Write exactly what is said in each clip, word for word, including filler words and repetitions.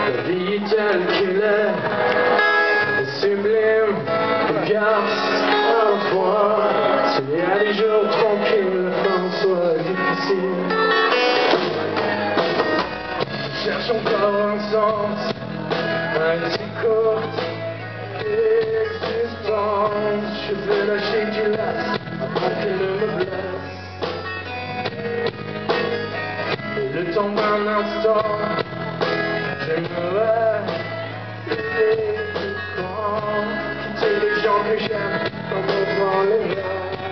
La vie telle qu'elle est, est sublime, regarde à la fois. S'il y a des jours tranquilles, la fin soit difficile. Cherche encore un sens, même si courte existence. Je veux lâcher du lasse avant qu'elle ne me blesse. Et le temps d'un instant, j'aimerais quitter le camp, quitter les gens que j'aime comme on vend les mains.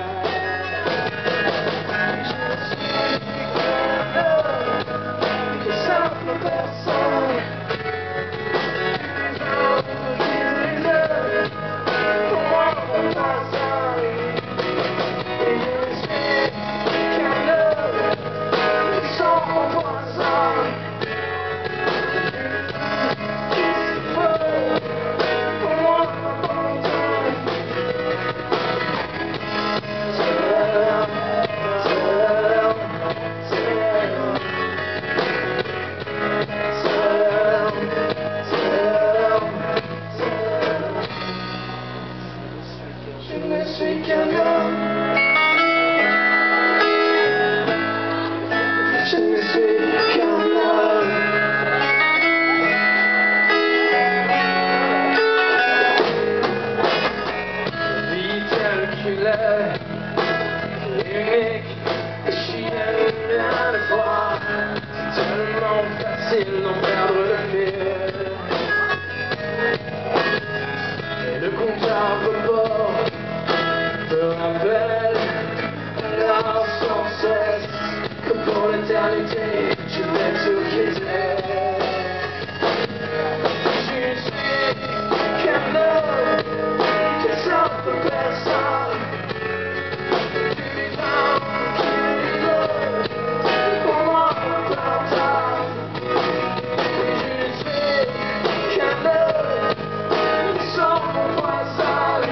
Je suis qu'un homme, je ne suis qu'un homme. La vie telle qu'elle est, unique, et j'y aime bien le voir. C'est tellement facile d'en perdre le fil. Et le compte à rebours te rappelle alors sans cesse que pour l'éternité je vais te quitter. Je suis qu'un homme, que simple personne, du vivant qui veut pour moi partage. Je suis qu'un homme, sans mon poison.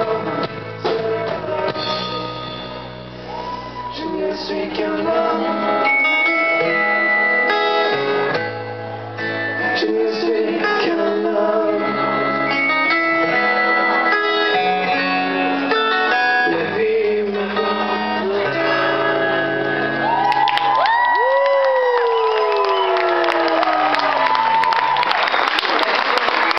Je ne suis qu'un homme.